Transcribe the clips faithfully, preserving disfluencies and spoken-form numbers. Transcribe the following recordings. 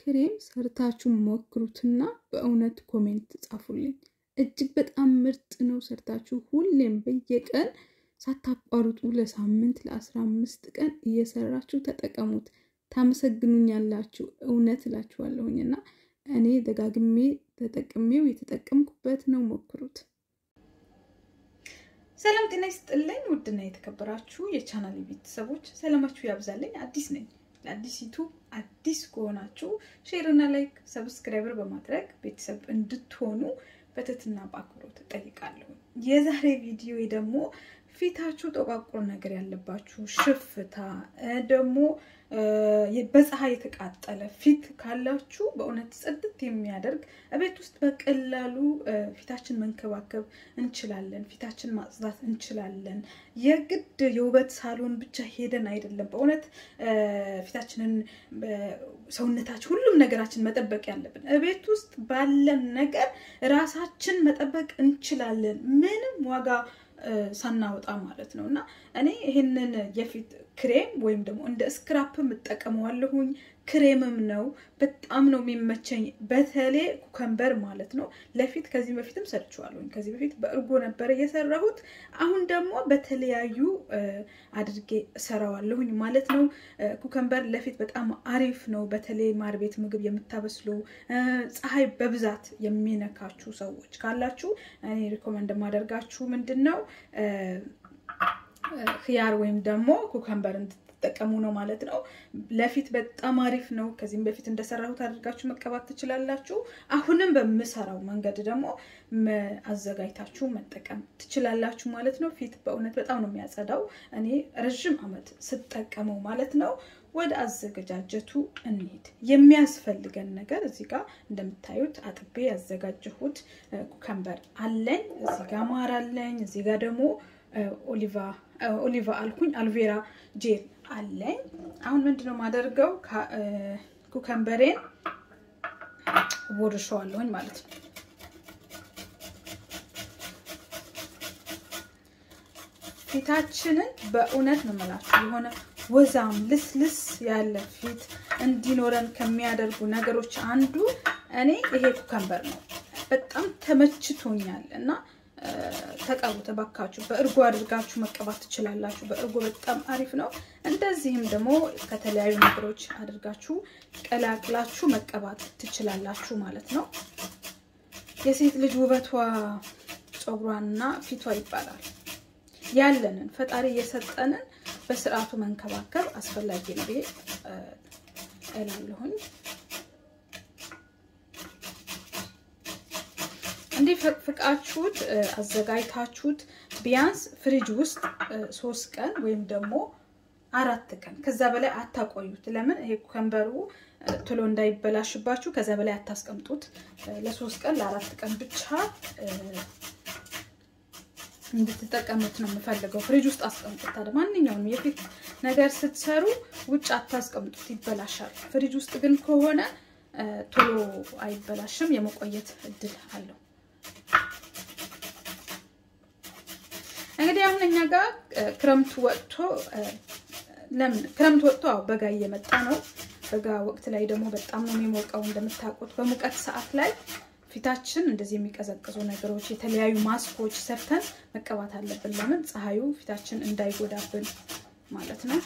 ክሬም ሰርታችሁ ሞክሩትና በእውነት ኮሜንት ጻፉልኝ እጅግ በጣም ምርጥ ነው ሰርታችሁ ሁሌም በየቀን ሳታቋርጡ ለሳምንት ለ15 ቀን እየሰራችሁ ተጠቀሙት ታመሰግኑኛላችሁ እውነት እላችኋለሁኝና እኔ ደጋግሜ ተጠቅሜው የተጠቀምኩበት ነው ሞክሩት ሰላም ጤና ይስጥልኝ ውድና የተከበራችሁ የቻናሌ ቤተሰቦች ሰላማችሁ ያብዛልኝ አዲስ ነኝ ለአዲስ ዩቲዩብ አዲስ ከሆናችሁ ሼር እና ላይክ ሰብስክራይበር በማድረግ ቤተሰብ እንድትሆኑ በትህትና በአክብሮት እጠይቃለሁ የዛሬ ቪዲዮ ደግሞ ፊታችሁ ተቋቁሮ ነገር ያለባችሁ ሽፍታ ደግሞ በፀሐይ የተቃጠለ ፊት ካላችሁ በእውነት ጽድት የሚያደርግ እቤት ውስጥ በቀላሉ ፊታችን መንከባከብ እንችላለን ፊታችን ማጽዳት እንችላለን የግድ የውበት ሳሎን ብቻ ሄደን አይደለም በእውነት ፊታችንን ሰውነታችን ሁሉም ነገራችን መጠበቅ ያለብን እቤት ውስጥ ባለን ነገር ራሳችን መጠበቅ እንችላለን ምንም ዋጋ ሳናወጣ ማለት ነውና እኔ ይሄንን የፊት ክሬም ወይም ደግሞ እንደ ስክራፕ መጠቀመዋለሁኝ ክሬምም ነው በጣም ነው የሚመቸኝ በተለይ ኩከምበር ማለት ነው ለፊት ከዚህ በፊትም ሰርቻለሁኝ ከዚህ በፊት በእርጎ ነበር የሰራሁት አሁን ደግሞ በተለያዩ አድርጌ ሰራዋለሁኝ ማለት ነው ኩከምበር ለፊት በጣም አሪፍ ነው በተለይ ማር ቤት ምግብ የምታበስሉ ፀሐይ በብዛት የሚነካችሁ ሰዎች ካላችሁ እኔ ሪኮመንድ ማደርጋችሁ ምንድነው ኺያር ወይም ደግሞ ኩከምበር ተጠቀሙ ነው ማለት ነው ለፊት በጣም አሪፍ ነው ከዚህም በፊት እንደሰራሁት አድርጋችሁ መቀባት ትችላላችሁ አሁንም በመሰራው መንገድ ደግሞ አዘጋጅታችሁ መጠቀም ትችላላችሁ ማለት ነው ፊት በእውነት በጣም ነው የሚያጸዳው እኔ ረጅም አመት ስጠቀመው ማለት ነው ወደ አዘጋጃጀቱ እንሂድ የሚያስፈልገን ነገር እዚህ ጋር እንደምታዩት አጥቤ ያዘጋጀሁት ኩከምበር አለኝ እዚህ ጋር ማር አለኝ እዚህ ጋር ደግሞ ኦሊቫ ኦሊቫ አልኩኝ አልቬራ ጄል አለኝ አሁን ምንድነው ማደርገው ኩከምበሬን ወርሻለሁኝ ማለት ነው ፊታችንን በእውነት ነው ማለት የሆነ ወዛም ልስልስ ያለ ፊት እንዲኖረን ከሚያደርጉ ነገሮች አንዱ እኔ ይሄ ኩከምበር ነው በጣም ተመችቶኛል እና ተቀቡት ባካችሁ በእርጎ አድርጋችሁ መቀባት ትችላላችሁ በእርጎ በጣም አሪፍ ነው እንደዚህም ደግሞ ከተለያዩ ነገሮች አድርጋችሁ ቀላቅላችሁ መቀባት ትችላላችሁ ማለት ነው የሴት ልጅ ውበቷ ጸጉሯና ፊቷ ይባላል ያለንን ፈጣሪ የሰጠንን በስርዓቱ መንከባከብ አስፈላጊ ነው ይሄ እላለሁኝ እንዴ ፍቃችሁት አዘጋጅታችሁት ቢያንስ ፍሪጅ ውስጥ ሶስት ቀን ወይም ደግሞ አራት ቀን ከዛ በላይ አታቆዩት ለምን ይሄ ኩከምበሩ ቶሎ እንዳይበላሽባችሁ ከዛ በላይ አታስቀምጡት ለሶስት ቀን ለአራት ቀን ብቻ እንድትጠቀሙት ነው የምፈልገው ፍሪጅ ውስጥ አስቀምጡት ታዲያ ማንኛውም የፊት ነገር ስትሰሩ ውጭ አታስቀምጡት ይበላሻል ፍሪጅ ውስጥ ግን ከሆነ ቶሎ አይበላሽም የመቆየት እድል አለው እንግዲህ አሁን እኛ ጋር ክረምቱ ወጥቶ ለምን ክረምቱ ወጥቶ አው በጋ እየመጣ ነው በጋ ወቅት ላይ ደግሞ በጣም ነው የሚሞቀው እንደምታውቁት በሙቀት ሰዓት ላይ ፊታችን እንደዚህ የሚቀዘቅዙ ነገሮች የተለያዩ ማስኮች ሰርተን መቀባት አለብን ለምን ፀሐዩ ፊታችን እንዳይጎዳብን ማለት ነው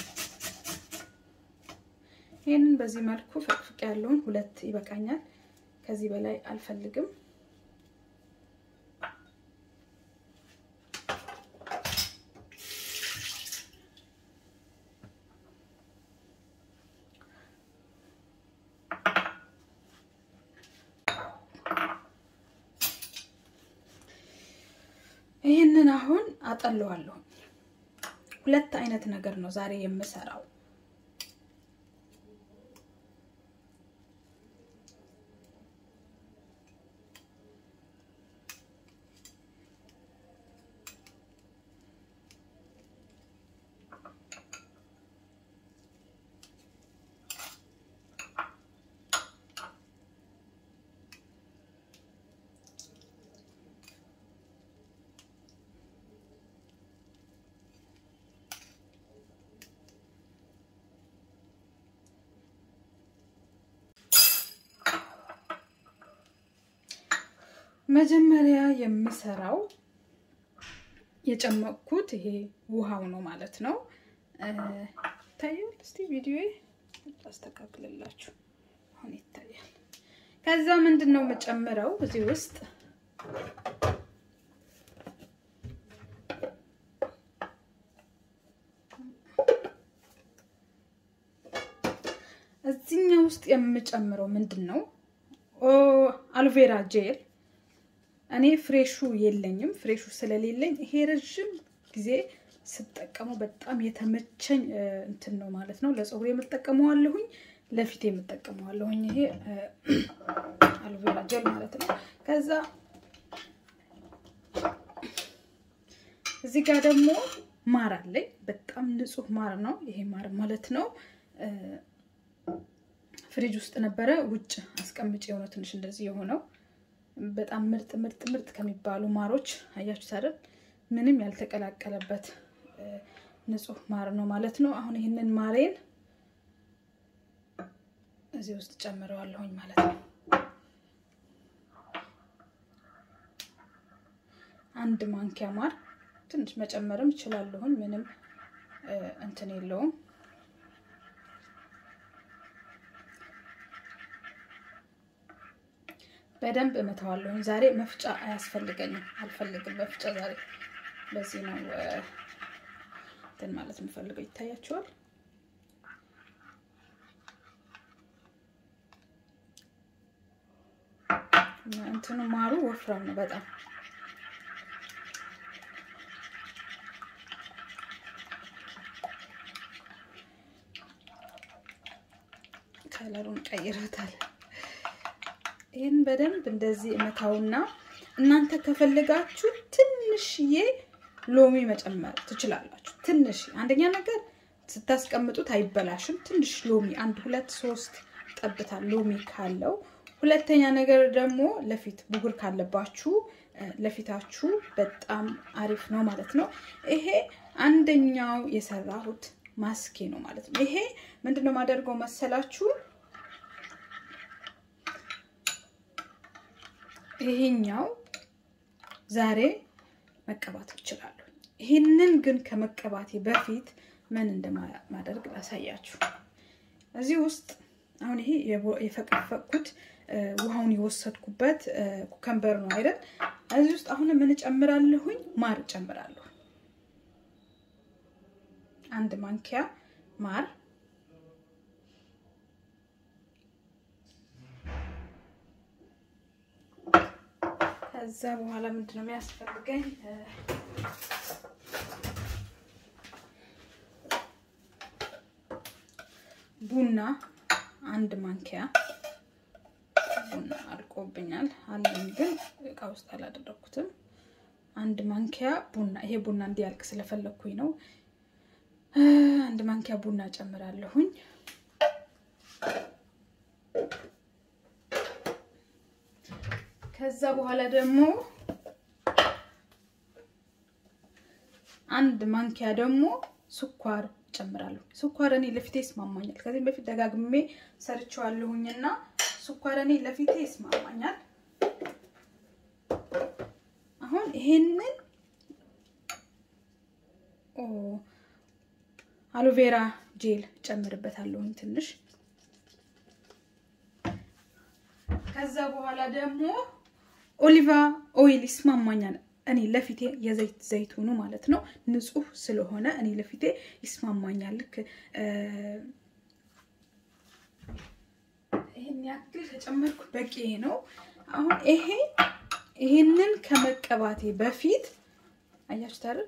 ይሄንን በዚህ መልኩ ፈቅፍቅ ያለውን ሁለት ይበቃኛል ከዚህ በላይ አልፈልግም ይሄንን አሁን አጠለዋለሁ ሁለት አይነት ነገር ነው ዛሬ የምሰራው መጀመሪያ የምሰራው የጨመቅኩት ይሄ ውሃው ነው ማለት ነው ታያል እስቲ ቪዲዮዬ አስተካክልላችሁ አሁን ይታያል ከዛ ምንድነው መጨመረው እዚህ ውስጥ እዚህኛው ውስጥ የምጨምረው ምንድነው ኦ አልቬራ ጄል እኔ ፍሬሹ የለኝም ፍሬሹ ስለሌለኝ ይሄ ረጅም ጊዜ ስጠቀመው በጣም የተመቸኝ እንትን ነው ማለት ነው ለፀጉሬ የምጠቀመው አለሁኝ ለፊቴ የምጠቀመው አለሁኝ ይሄ አልቬራ ጄል ማለት ነው ከዛ እዚህ ጋር ደግሞ ማር አለኝ በጣም ንጹህ ማር ነው ይሄ ማር ማለት ነው ፍሪጅ ውስጥ ነበረ ውጭ አስቀምጬው ነው ትንሽ እንደዚህ የሆነው በጣም ምርጥ ምርጥ ምርጥ ከሚባሉ ማሮች አያችሁ አይደል ምንም ያልተቀላቀለበት ንጹህ ማር ነው ማለት ነው አሁን ይሄንን ማሬን እዚህ ውስጥ ጨምረዋለሁኝ ማለት ነው አንድ ማንኪያ ማር ትንሽ መጨመርም ይችላልሁኝ ምንም እንትን የለውም በደንብ እመታዋለሁ ዛሬ መፍጫ አያስፈልገኝም አልፈልግም መፍጫ ዛሬ በዚህ ነው እንትን ማለት የምፈልገው ይታያችኋል እንትኑ ማሩ ወፍራም ነው በጣም ከለሩን ቀይረታል ይሄን በደንብ እንደዚህ እመታውና እናንተ ከፈለጋችሁ ትንሽዬ ሎሚ መጨመር ትችላላችሁ ትንሽ አንደኛ ነገር ስታስቀምጡት አይበላሽም ትንሽ ሎሚ አንድ ሁለት ሶስት ጠብታ ሎሚ ካለው ሁለተኛ ነገር ደግሞ ለፊት ቡግር ካለባችሁ ለፊታችሁ በጣም አሪፍ ነው ማለት ነው ይሄ አንደኛው የሰራሁት ማስኬ ነው ማለት ነው ይሄ ምንድነው ማደርገው መሰላችሁ ይሄኛው ዛሬ መቀባት ይችላል ይሄንን ግን ከመቀባቴ በፊት ምን እንደማደርግ ላሳያችሁ እዚህ ውስጥ አሁን ይሄ የፈቀፈቁት ውሃውን ይወሰድኩበት ኩከምበር ነው አይደል እዚህ ውስጥ አሁን ምን ጨምራለሁኝ ማር ጨምራለሁ አንድ ማንኪያ ማር ከዛ በኋላ ምንድነው የሚያስፈልገኝ ቡና አንድ ማንኪያ ቡና አልቆብኛል አለኝ ግን እቃ ውስጥ አላደረኩትም አንድ ማንኪያ ቡና ይሄ ቡና እንዲያልቅ ስለፈለኩኝ ነው አንድ ማንኪያ ቡና ጨምራለሁኝ ከዛ በኋላ ደግሞ አንድ ማንኪያ ደግሞ ስኳር ጨምራለሁ ስኳር እኔ ለፊቴ ይስማማኛል ከዚህ በፊት ደጋግሜ ሰርቻለሁኝና ስኳር እኔ ለፊቴ ይስማማኛል አሁን ይሄንን ኦ አሎቬራ ጄል ጨምርበታለሁ ትንሽ ከዛ በኋላ ደግሞ ኦሊቫ ኦይል ይስማማኛል እኔ ለፊቴ የዘይት ዘይቱኑ ማለት ነው ንጹህ ስለሆነ እኔ ለፊቴ ይስማማኛል ልክ ይሄን ያክል ተጨመርኩ በቂ ነው አሁን ይሄ ይሄንን ከመቀባቴ በፊት አያችሁ አይደል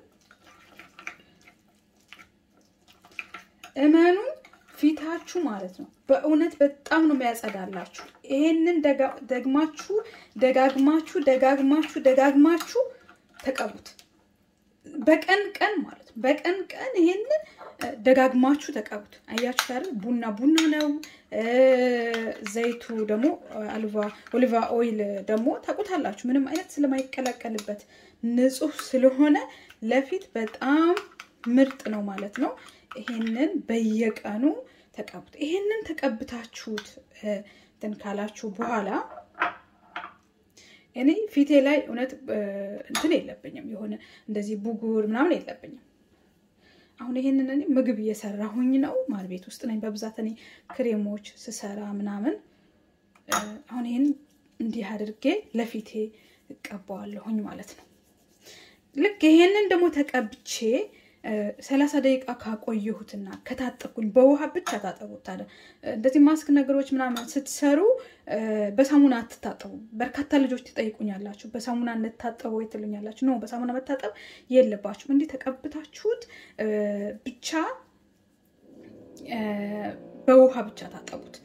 እመኑ ፊታችሁ ማለት ነው በእውነት በጣም ነው የሚያጸዳላችሁ ይሄንን ደግማችሁ ደጋግማችሁ ደጋግማችሁ ደጋግማችሁ ተቀቡት በቀን ቀን ማለት ነው በቀን ቀን ይሄንን ደጋግማችሁ ተቀቡት አያችሁ አይደል ቡና ቡና ነው ዘይቱ ደግሞ አልቫ ኦሊቫ ኦይል ደግሞ ታቁታላችሁ ምንም አይነት ስለማይቀላቀልበት ንጹህ ስለሆነ ለፊት በጣም ምርጥ ነው ማለት ነው ይሄንን በየቀኑ ተቀቡት ይሄንን ተቀብታችሁት እንትን ካላችሁ በኋላ እኔ ፊቴ ላይ እውነት እንትን የለብኝም የሆነ እንደዚህ ቡጉር ምናምን የለብኝም አሁን ይሄንን እኔ ምግብ እየሰራሁኝ ነው ማር ቤት ውስጥ ነኝ በብዛት እኔ ክሬሞች ስሰራ ምናምን አሁን ይሄን እንዲህ አድርጌ ለፊቴ እቀባዋለሁኝ ማለት ነው ልክ ይሄንን ደግሞ ተቀብቼ ሰላሳ ደቂቃ ካቆየሁትና ከታጠብኩኝ በውሃ ብቻ ታጠቡት ታዲያ እንደዚህ ማስክ ነገሮች ምናምን ስትሰሩ በሳሙና አትታጠቡ በርካታ ልጆች ትጠይቁኛላችሁ በሳሙና እንታጠቡ ይትሉኛላችሁ ነው በሳሙና መታጠብ የለባችሁ እንዴ ተቀብታችሁት ብቻ በውሃ ብቻ ታጠቡት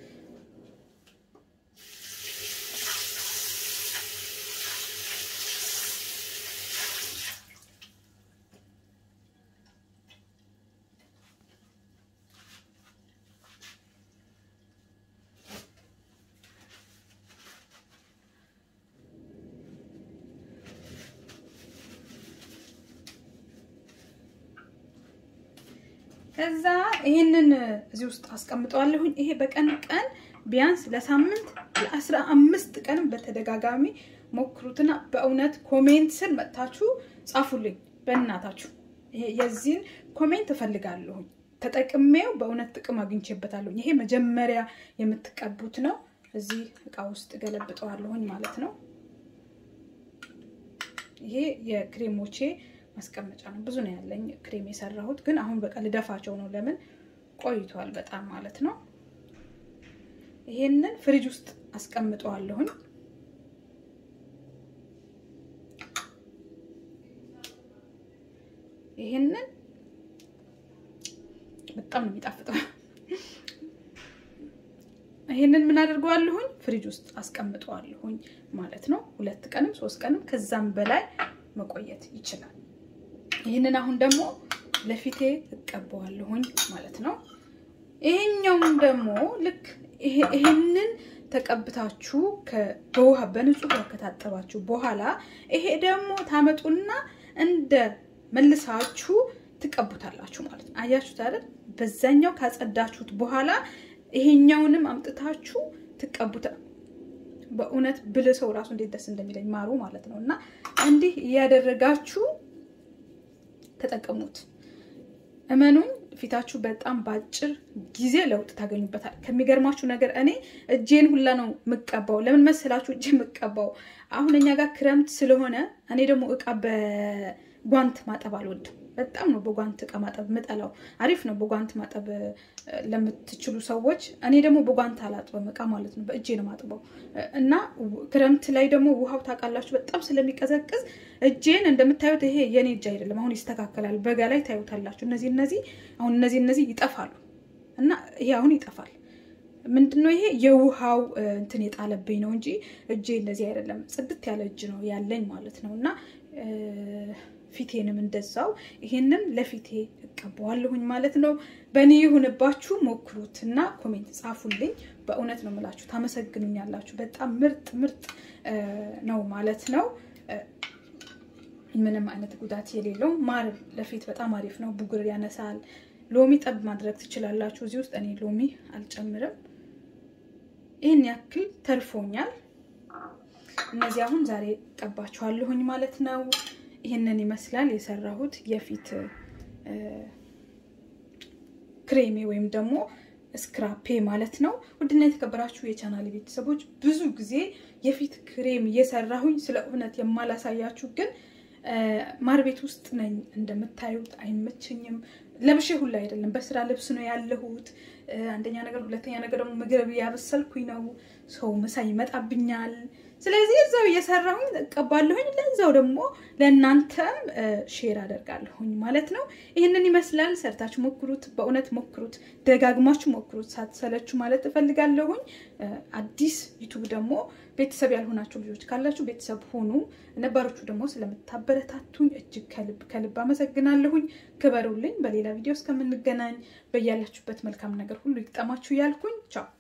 ከዛ ይሄንን እዚህ ውስጥ አስቀምጣለሁኝ ይሄ በቀን ቀን ቢያንስ ለሳምንት ለ15 ቀን በተደጋጋሚ ሞክሩትና በእውነት ኮሜንት ስር መጣችሁ ጻፉልኝ በእናታችሁ ይሄ የዚህን ኮሜንት ፈልጋለሁ ተጠቅሜው በእውነት ጥቅም አግኝቼበታለሁ ይሄ መጀመሪያ የምትቀቡት ነው እዚህ እቃ ውስጥ ገለብጠዋለሁኝ ማለት ነው ይሄ የክሬሞቼ ማስቀመጫ ነው ብዙ ነው ያለኝ ክሬም የሰራሁት ግን አሁን በቃ ልደፋቸው ነው ለምን ቆይቷል በጣም ማለት ነው ይሄንን ፍሪጅ ውስጥ አስቀምጣለሁኝ ይሄንን በጣም ነው የሚጣፍጠው ይሄንን ምን አድርጓለሁኝ ፍሪጅ ውስጥ አስቀምጣለሁኝ ማለት ነው ሁለት ቀንም ሶስት ቀንም ከዛም በላይ መቆየት ይችላል ይሄንን አሁን ደግሞ ለፊቴ እቀባዋለሁኝ ማለት ነው ይሄኛውም ደግሞ ልክ ይሄንን ተቀብታችሁ ከውሃ በንጹህ ከታጠባችሁ በኋላ ይሄ ደግሞ ታመጡና እንደ መልሳችሁ ትቀቡታላችሁ ማለት ነው አያችሁት አይደል በዛኛው ካጸዳችሁት በኋላ ይሄኛውንም አምጥታችሁ ትቀቡታ በእውነት ብለሰው ራሱ እንዴት ደስ እንደሚለኝ ማሩ ማለት ነውና እንዲህ ያደረጋችሁ ተጠቀሙት እመኑኝ ፊታችሁ በጣም ባጭር ጊዜ ለውጥ ታገኙበታል ከሚገርማችሁ ነገር እኔ እጄን ሁላ ነው መቀባው ለምን መሰላችሁ እጄ መቀባው አሁን እኛ ጋር ክረምት ስለሆነ እኔ ደግሞ እቃ በጓንት ማጠብ አልወድም በጣም ነው በጓንት እቃ ማጠብ መጣላው አሪፍ ነው በጓንት ማጠብ ለምትችሉ ሰዎች እኔ ደግሞ በጓንት አላጥበም እቃ ማለት ነው በእጄ ነው ማጥበው እና ክረምት ላይ ደግሞ ውሃው ታቃላችሁ በጣም ስለሚቀዘቅዝ እጄን እንደምታዩት ይሄ የኔ እጅ አይደለም አሁን ይስተካከላል በጋ ላይ ታዩታላችሁ እነዚህ እነዚህ አሁን እነዚህ እነዚህ ይጠፋሉ እና ይሄ አሁን ይጠፋል ምንድነው ይሄ የውሃው እንትን የጣለብኝ ነው እንጂ እጄ እንደዚህ አይደለም ጽድት ያለ እጅ ነው ያለኝ ማለት ነውና ፊቴንም እንደዛው ይሄንን ለፊቴ እቀባዋለሁኝ ማለት ነው በእኔ ይሁንባችሁ ሞክሩትና ኮሜንት ጻፉልኝ በእውነት ነው መላችሁ ታመሰግኑኛላችሁ በጣም ምርጥ ምርጥ ነው ማለት ነው ምንም አይነት ጉዳት የሌለው ማር ለፊት በጣም አሪፍ ነው ቡግር ያነሳል ሎሚ ጠብ ማድረግ ትችላላችሁ እዚህ ውስጥ እኔ ሎሚ አልጨምርም ይሄን ያክል ተርፎኛል እነዚህ አሁን ዛሬ ቀባችኋለሁኝ ማለት ነው ይሄንን ይመስላል የሰራሁት የፊት ክሬሜ ወይም ደግሞ ስክራፔ ማለት ነው ውድና የተከበራችሁ የቻናሌ ቤተሰቦች ብዙ ጊዜ የፊት ክሬም እየሰራሁኝ ስለ እውነት የማላሳያችሁ ግን ማር ቤት ውስጥ ነኝ እንደምታዩት አይመቸኝም ለብሼ ሁላ አይደለም በስራ ልብስ ነው ያለሁት አንደኛ ነገር ሁለተኛ ነገር ደግሞ ምግብ ያበሰልኩኝ ነው ሰው መሳይ ይመጣብኛል ስለዚህ እዛው እየሰራሁኝ ተቀባለሁኝ ለዛው ደግሞ ለእናንተም ሼር አደርጋለሁኝ ማለት ነው ይሄንን ይመስላል ሰርታችሁ ሞክሩት በእውነት ሞክሩት ደጋግማችሁ ሞክሩት ሳትሰለቹ ማለት እፈልጋለሁኝ አዲስ ዩቲዩብ ደግሞ ቤተሰብ ያልሆናችሁ ልጆች ካላችሁ ቤተሰብ ሆኑ ነባሮቹ ደግሞ ስለምታበረታቱኝ እጅግ ከልብ ከልብ አመሰግናለሁኝ ክበሩልኝ በሌላ ቪዲዮ እስከምንገናኝ በያላችሁበት መልካም ነገር ሁሉ ይጣማችሁ ያልኩኝ ቻው